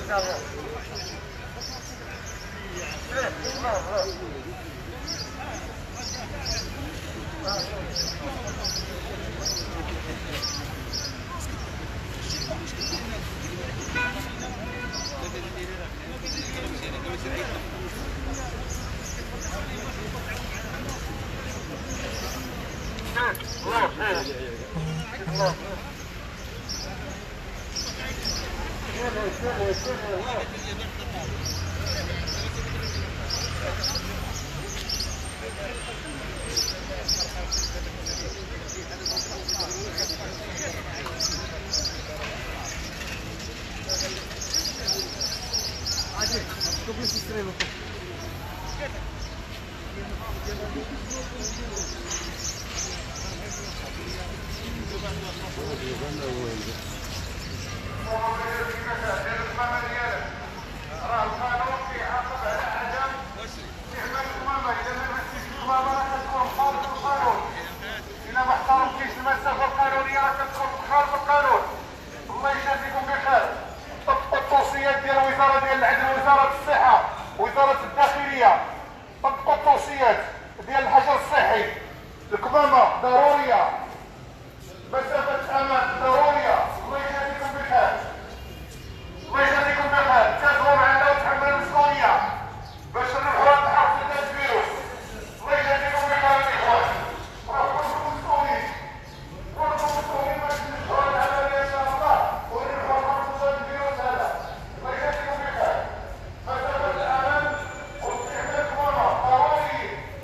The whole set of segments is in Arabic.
وزارة الداخلية طبقوا التوصيات ديال الحجر الصحي، الكمامة ضرورية، مسافة أمان ضرورية. الله يجازيكم بخير، الله يجازيكم بخير، تجاوبوا معنا وتحملوا المسؤولية باش نروحوا لهاد الحرب ضد الفيروس. الله يجازيكم بخير الإخوان، راكم مسؤولين، كونوا مسؤولين باش ننجحوا هاد العملية إن شاء الله ونروحوا لهاد الفيروس هذا. الله يجازيكم بخير. مسافة الأمان واستعمال الكمامة ضروري.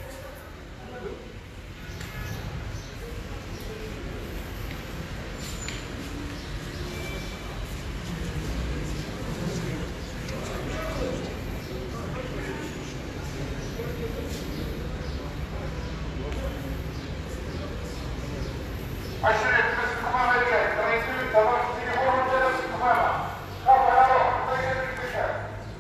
عشرة بس الكمامة ديالك، رئيسي دابا التليفون وانت لابس الكمامة، خاف على روحك. الله يجازيك بخير.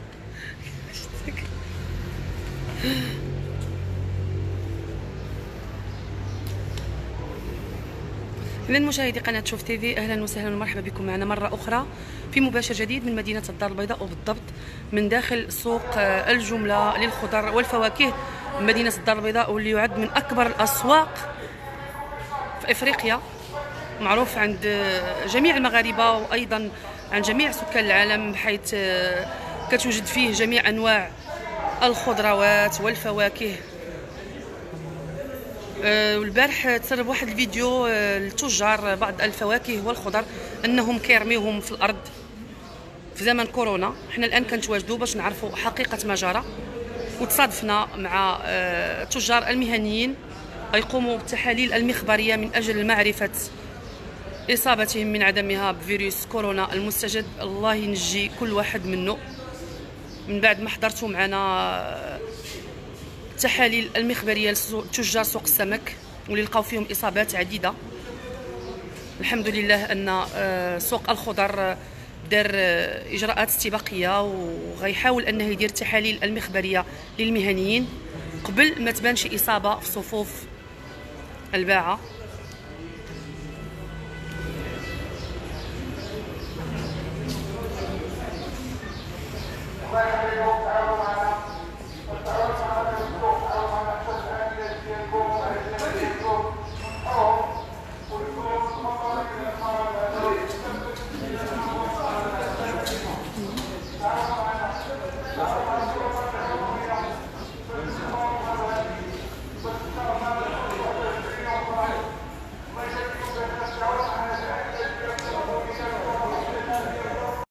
إذا مشاهدي قناة شوف تيفي، أهلا وسهلا ومرحبا بكم معنا مرة أخرى في مباشر جديد من مدينة الدار البيضاء، وبالضبط من داخل سوق الجملة للخضر والفواكه مدينة الدار البيضاء، واللي يعد من أكبر الأسواق في إفريقيا، معروف عند جميع المغاربة وأيضا عند جميع سكان العالم، بحيث كتوجد فيه جميع أنواع الخضروات والفواكه. البارح تسرب واحد الفيديو للتجار بعض الفواكه والخضر انهم كيرميوهم في الارض في زمن كورونا. حنا الان كنتواجدوا باش نعرفوا حقيقه ما جرى، وتصادفنا مع التجار المهنيين يقوموا بالتحاليل المخبريه من اجل معرفه اصابتهم من عدمها بفيروس كورونا المستجد. الله ينجي كل واحد منه. من بعد ما حضرتوا معنا التحاليل المخبريه لتجار سوق السمك واللي لقاو فيهم اصابات عديده، الحمد لله ان سوق الخضر دار اجراءات استباقيه وغيحاول انه يدير التحاليل المخبريه للمهنيين قبل ما تبان شي اصابه في صفوف الباعه. الله يخليكم.